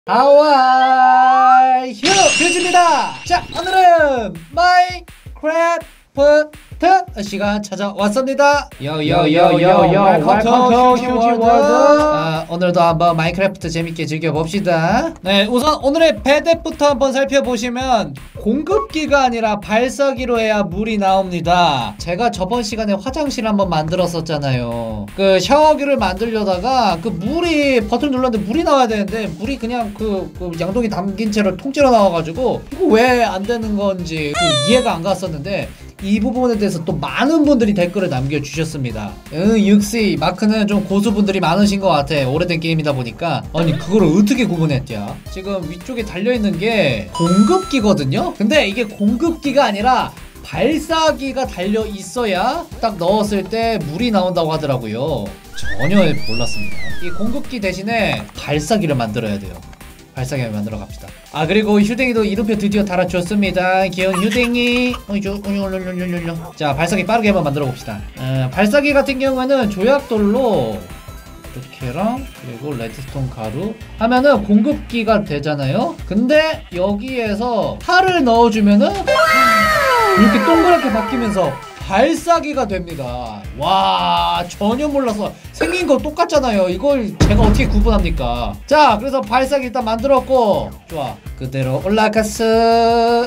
How are you? 뷰즈입니다. 자, 오늘은 마인크래프트 시간 찾아왔습니다. Welcome to 뷰즈월드. 오늘도 한번 마인크래프트 재밌게 즐겨봅시다. 네, 우선 오늘의 배덱부터 한번 살펴보시면 공급기가 아니라 발사기로 해야 물이 나옵니다. 제가 저번 시간에 화장실 한번 만들었었잖아요. 그 샤워기를 만들려다가 그 물이 버튼 눌렀는데 물이 나와야 되는데 물이 그냥 그 양동이 담긴 채로 통째로 나와가지고 이거 왜 안 되는 건지 이해가 안 갔었는데 이 부분에 대해서 또 많은 분들이 댓글을 남겨주셨습니다. 역시 마크는 좀 고수분들이 많으신 것 같아. 오래된 게임이다 보니까. 아니 그거를 어떻게 구분했냐. 지금 위쪽에 달려있는 게 공급기거든요. 근데 이게 공급기가 아니라 발사기가 달려 있어야 딱 넣었을 때 물이 나온다고 하더라고요. 전혀 몰랐습니다. 이 공급기 대신에 발사기를 만들어야 돼요. 발사기를 만들어 갑시다. 아, 그리고 휴댕이도 이름표 드디어 달아줬습니다. 귀여운 휴댕이. 자, 발사기 빠르게 한번 만들어 봅시다. 발사기 같은 경우에는 조약돌로 이렇게랑 그리고 레드스톤 가루 하면은 공급기가 되잖아요. 근데 여기에서 팔을 넣어주면은 이렇게 동그랗게 바뀌면서 발사기가 됩니다. 와, 전혀 몰라서. 생긴 거 똑같잖아요. 이걸 제가 어떻게 구분합니까? 자, 그래서 발사기 일단 만들었고, 좋아, 그대로 올라갔어.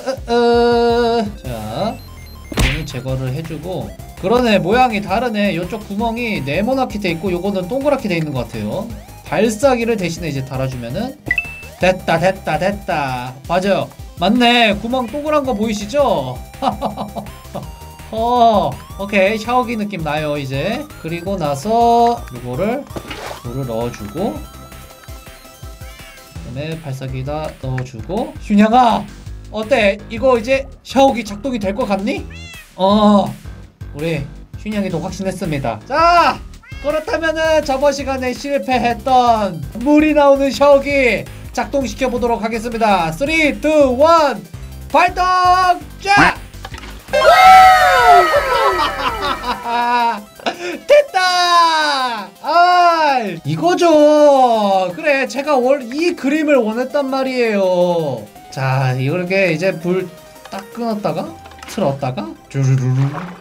자, 이거는 제거를 해주고. 그러네, 모양이 다르네. 이쪽 구멍이 네모나게 돼 있고 요거는 동그랗게 돼 있는 것 같아요. 발사기를 대신에 이제 달아주면은 됐다. 맞아요, 맞네. 구멍 동그란 거 보이시죠? 오케이. 샤워기 느낌 나요 이제. 그리고 나서 이거를 물을 넣어주고, 그다음에 발사기에다 넣어주고. 슌양아, 어때? 이거 이제 샤워기 작동이 될 것 같니? 우리 슌양이도 확신했습니다. 자, 그렇다면은 저번 시간에 실패했던 물이 나오는 샤워기 작동시켜 보도록 하겠습니다. 3, 2, 1 발동! 자! 됐다! 이거죠. 그래, 제가 이 그림을 원했단 말이에요. 자, 이렇게 이제 불 딱 끊었다가 틀었다가 주르르르.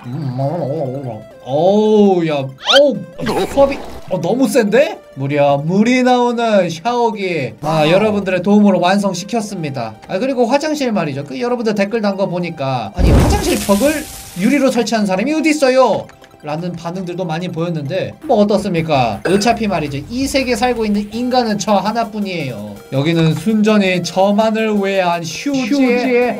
어우, 야, 수압이 너무 센데? 무려 물이 나오는 샤워기. 여러분들의 도움으로 완성시켰습니다. 그리고 화장실 말이죠. 여러분들 댓글 단 거 보니까, 아니 화장실 벽을 유리로 설치하는 사람이 어디 있어요? 라는 반응들도 많이 보였는데, 뭐 어떻습니까? 어차피 말이죠, 이 세계에 살고 있는 인간은 저 하나뿐이에요. 여기는 순전히 저만을 위한 휴지의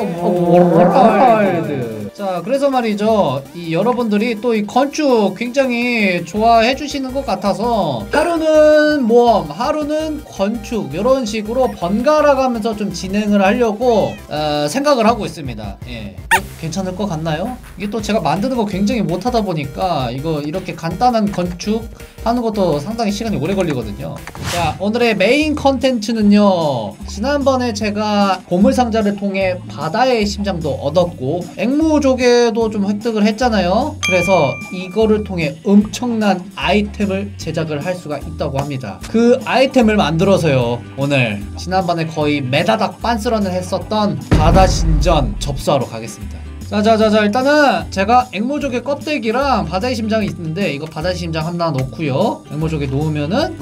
월드. 자, 그래서 말이죠, 이 여러분들이 또 이 건축 굉장히 좋아해 주시는 것 같아서 하루는 모험, 하루는 건축, 이런 식으로 번갈아 가면서 좀 진행을 하려고 생각을 하고 있습니다. 예. 괜찮을 것 같나요? 이게 또 제가 만드는 거 굉장히 못하다 보니까 이거 이렇게 간단한 건축 하는 것도 상당히 시간이 오래 걸리거든요. 자, 오늘의 메인 컨텐츠는요, 지난번에 제가 보물상자를 통해 바다의 심장도 얻었고 앵무조개도 좀 획득을 했잖아요. 그래서 이거를 통해 엄청난 아이템을 제작을 할 수가 있다고 합니다. 그 아이템을 만들어서요, 오늘 지난번에 거의 매다닥 빤스런을 했었던 바다신전 접수하러 가겠습니다. 자, 일단은 제가 앵무조개 껍데기랑 바다의 심장이 있는데, 이거 바다의 심장 하나 넣고요, 앵무조개 놓으면은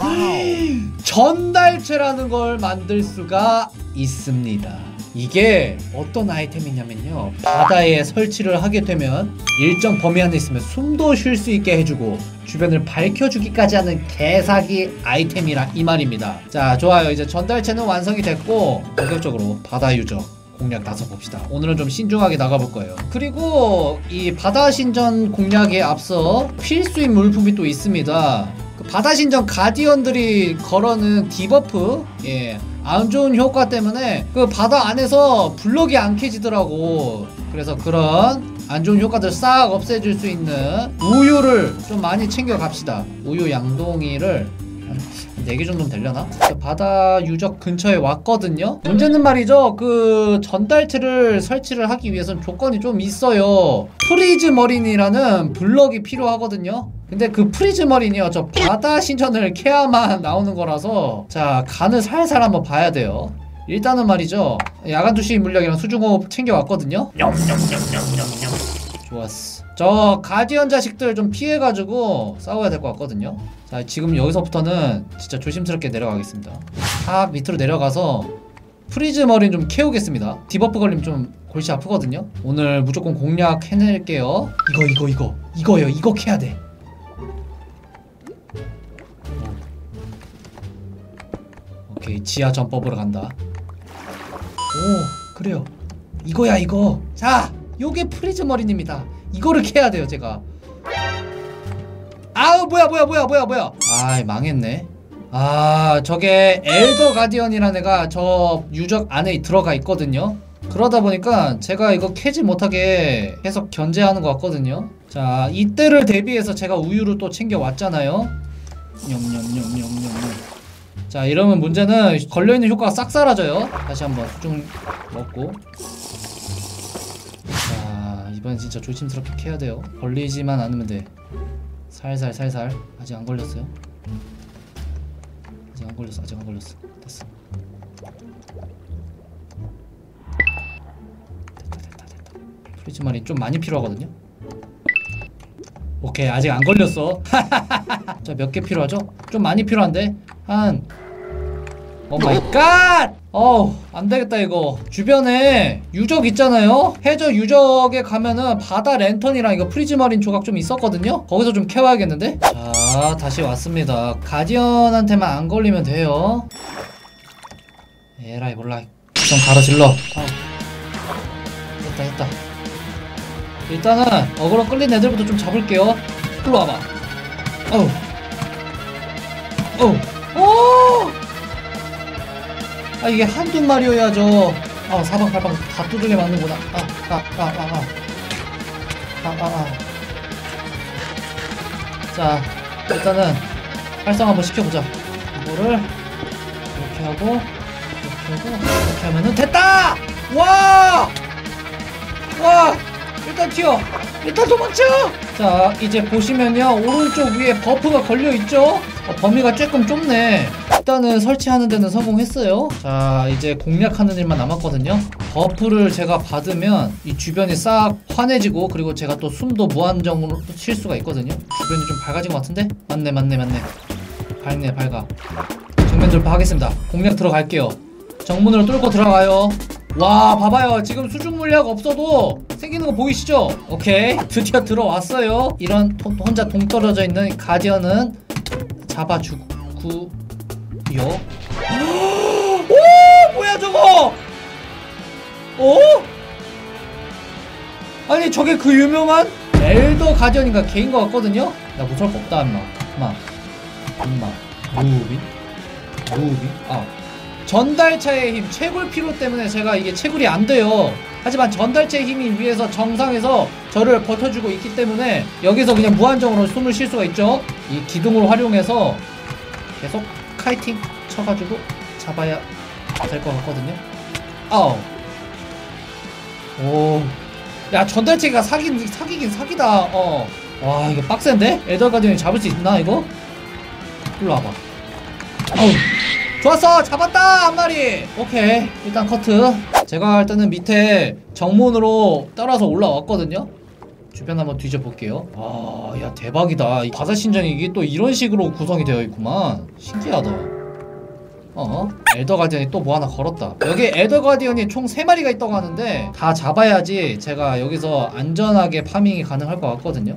전달체라는 걸 만들 수가 있습니다. 이게 어떤 아이템이냐면요, 바다에 설치를 하게 되면 일정 범위 안에 있으면 숨도 쉴 수 있게 해주고 주변을 밝혀주기까지 하는 개사기 아이템이라 이 말입니다. 자, 좋아요. 이제 전달체는 완성이 됐고 본격적으로 바다 유적 공략 나서봅시다. 오늘은 좀 신중하게 나가볼 거예요. 그리고 이 바다신전 공략에 앞서 필수인 물품이 또 있습니다. 그 바다신전 가디언들이 걸어는 디버프, 안 좋은 효과 때문에 그 바다 안에서 블럭이 안 캐지더라고. 그래서 그런 안 좋은 효과들 싹 없애줄 수 있는 우유를 좀 많이 챙겨 갑시다. 우유 양동이를 4개 정도면 되려나? 바다 유적 근처에 왔거든요? 문제는 말이죠, 그 전달체를 설치를 하기 위해서는 조건이 좀 있어요. 프리즈머린이라는 블럭이 필요하거든요? 근데 그 프리즈머린이요, 저 바다 신전을 캐야만 나오는 거라서 자, 간을 살살 한번 봐야 돼요. 일단은 말이죠, 야간 투시 물약이랑 수중호흡 챙겨왔거든요? 좋았어. 저 가디언 자식들 좀 피해가지고 싸워야 될 것 같거든요. 자, 지금 여기서부터는 진짜 조심스럽게 내려가겠습니다. 탁 밑으로 내려가서 프리즈머린 좀 캐우겠습니다. 디버프 걸리면 좀 골치 아프거든요. 오늘 무조건 공략 해낼게요. 이거요. 이거 캐야 돼. 오케이, 지하 전법으로 간다. 오, 그래요. 이거야, 이거. 자, 요게 프리즈머린입니다. 이거를 캐야 돼요, 제가. 아우, 뭐야. 아이, 망했네. 아, 저게 엘더 가디언이라는 애가 저 유적 안에 들어가 있거든요. 그러다 보니까 제가 이거 캐지 못하게 계속 견제하는 것 같거든요. 자, 이때를 대비해서 제가 우유를 또 챙겨 왔잖아요. 자, 이러면 문제는 걸려있는 효과가 싹 사라져요. 다시 한번 수중 먹고. 자, 이번 진짜 조심스럽게 캐야 돼요. 걸리지만 않으면 돼. 살살. 아직 안 걸렸어요. 아직 안 걸렸어. 됐어. 됐다. 프리즈마린 좀 많이 필요하거든요. 오케이, 아직 안 걸렸어. 자, 몇 개 필요하죠? 좀 많이 필요한데? 오 마이 갓! 어우, 안 되겠다, 이거. 주변에 유적 있잖아요? 해저 유적에 가면은 바다 랜턴이랑 이거 프리즈마린 조각 좀 있었거든요? 거기서 좀 캐와야겠는데? 자, 다시 왔습니다. 가디언한테만 안 걸리면 돼요. 에라이, 몰라. 좀 가로질러. 됐다. 일단은 어그로 끌린 애들부터 좀 잡을게요. 일로 와봐. 아, 이게 한두 마리여야죠. 사방팔방 다 두들겨 맞는구나. 자, 일단은 활성 한번 시켜보자. 이거를 이렇게 하고 이렇게 하면은 됐다! 와! 일단 튀어! 일단 도망쳐! 자, 이제 보시면요, 오른쪽 위에 버프가 걸려있죠? 범위가 조금 좁네. 일단은 설치하는 데는 성공했어요. 자, 이제 공략하는 일만 남았거든요. 버프를 제가 받으면 이 주변이 싹 환해지고, 그리고 제가 또 숨도 무한정으로 쉴 수가 있거든요. 주변이 좀 밝아진 것 같은데? 맞네. 밝아. 정면 돌파하겠습니다. 공략 들어갈게요. 정문으로 뚫고 들어가요. 와, 봐봐요. 지금 수중 물약 없어도 생기는 거 보이시죠? 오케이, 드디어 들어왔어요. 이런 혼자 동떨어져 있는 가디언은 잡아주고요. 오, 뭐야 저거? 아니, 저게 그 유명한 엘더 가디언인가 개인 것 같거든요? 나 무서울 거 없다, 임마. 무빙? 전달차의 힘, 채굴 피로 때문에 제가 이게 채굴이 안 돼요. 하지만 전달체의 힘이 위에서 정상에서 저를 버텨주고 있기 때문에 여기서 그냥 무한정으로 숨을 쉴 수가 있죠. 이 기둥을 활용해서 계속 카이팅 쳐가지고 잡아야 될 것 같거든요. 야, 전달체가 사기긴 사기다. 와, 이거 빡센데? 엘더 가디언이 잡을 수 있나 이거? 일로 와봐. 좋았어! 잡았다! 한 마리! 오케이, 일단 커트. 제가 할 때는 밑에 정문으로 따라서 올라왔거든요? 주변 한번 뒤져볼게요. 야, 대박이다. 바다 신전이 이게 또 이런 식으로 구성이 되어 있구만. 신기하다. 엘더 가디언이 또 뭐 하나 걸었다. 여기 엘더 가디언이 총 3마리가 있다고 하는데 다 잡아야지 제가 여기서 안전하게 파밍이 가능할 것 같거든요.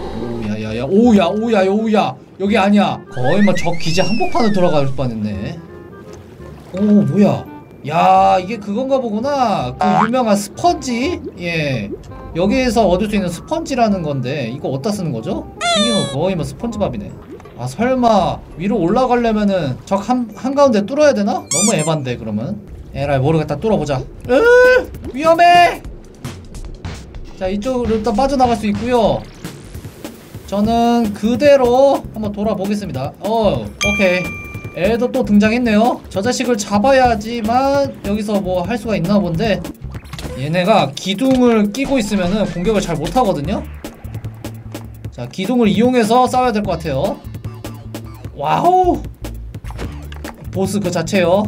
오야. 여기 아니야. 거의 뭐 적 기지 한복판으로 들어갈 뻔했네. 뭐야. 야, 이게 그건가 보구나. 그 유명한 스펀지? 예, 여기에서 얻을 수 있는 스펀지라는 건데 이거 어디다 쓰는 거죠? 생긴 거 거의 뭐 스펀지밥이네. 설마 위로 올라가려면은 적 한가운데 뚫어야 되나? 너무 에반데. 그러면 에라이, 모르겠다. 뚫어보자. 위험해. 자, 이쪽으로 일단 빠져나갈 수 있고요. 저는 그대로 한번 돌아보겠습니다. 오케이. 애도 또 등장했네요. 저 자식을 잡아야지만 여기서 뭐 할 수가 있나 본데, 얘네가 기둥을 끼고 있으면은 공격을 잘 못하거든요. 자, 기둥을 이용해서 싸워야 될 것 같아요. 와우, 보스 그 자체요.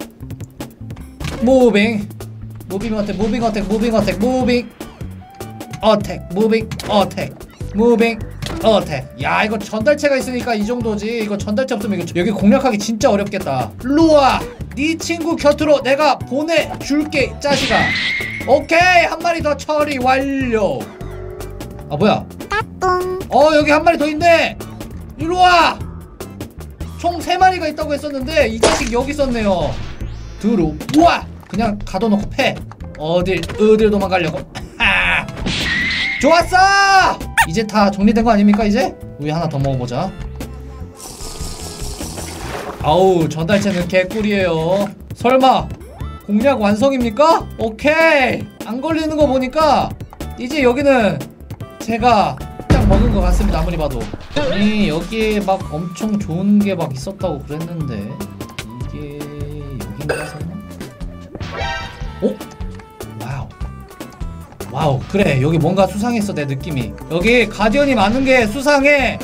무빙 어택, 무빙 어택, 무빙 어택, 무빙 어택, 무빙 어택, 무빙 어택. 야, 이거 전달체가 있으니까 이 정도지. 이거 전달체 없으면 이거 여기 공략하기 진짜 어렵겠다. 일로와, 네 친구 곁으로 내가 보내줄게, 짜식아. 오케이, 한 마리 더 처리 완료. 아, 뭐야, 여기 한 마리 더 있네. 일로와. 총 3마리가 있다고 했었는데 이 자식 여기 있었네요. 들어와. 그냥 가둬놓고 패. 어딜 도망가려고. 하! 좋았어. 이제 다 정리된 거 아닙니까? 이제 우유 하나 더 먹어보자. 아우, 전달체는 개꿀이에요. 설마 공략 완성입니까? 오케이, 안 걸리는 거 보니까 이제 여기는 제가 딱 먹은 것 같습니다. 아무리 봐도. 아니, 여기에 막 엄청 좋은 게 막 있었다고 그랬는데 이게 여긴가 설마? 오? 와우, 그래, 여기 뭔가 수상했어. 내 느낌이 여기 가디언이 많은 게 수상해.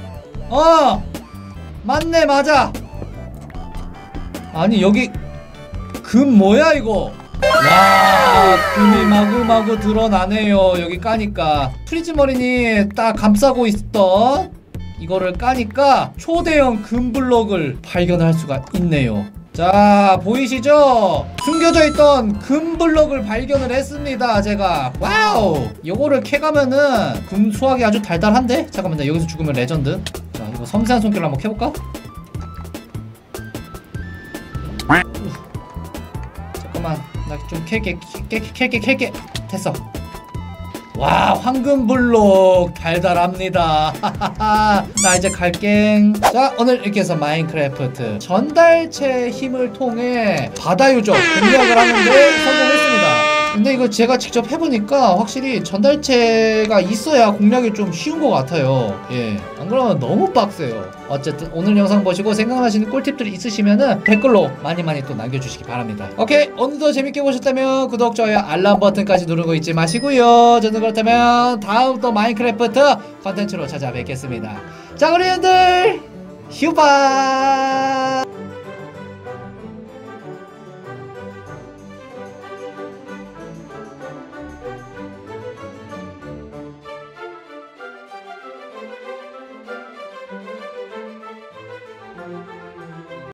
맞네, 맞아. 아니, 여기 금 뭐야 이거. 와, 금이 마구마구 드러나네요. 여기 까니까 프리즈머린이 딱 감싸고 있던 이거를 까니까 초대형 금 블럭을 발견할 수가 있네요. 자, 보이시죠? 숨겨져 있던 금 블럭을 발견을 했습니다. 제가 와우, 요거를 캐가면은 금 수확이 아주 달달한데? 잠깐만, 나 여기서 죽으면 레전드. 자, 이거 섬세한 손길로 한번 캐볼까? 잠깐만, 나 좀 캘게. 됐어. 와, 황금블록 달달합니다. 나 이제 갈게. 자, 오늘 이렇게 해서 마인크래프트 전달체 힘을 통해 바다 유적 공략을 하는데 성공했습니다. 근데 이거 제가 직접 해보니까 확실히 전달체가 있어야 공략이 좀 쉬운 것 같아요. 예, 안 그러면 너무 빡세요. 어쨌든 오늘 영상 보시고 생각나시는 꿀팁들이 있으시면은 댓글로 많이 또 남겨주시기 바랍니다. 오케이, 오늘도 재밌게 보셨다면 구독, 좋아요, 알람 버튼까지 누르고 있지 마시고요. 저는 그렇다면 다음 또 마인크래프트 컨텐츠로 찾아뵙겠습니다. 자, 우리 형들 휴바.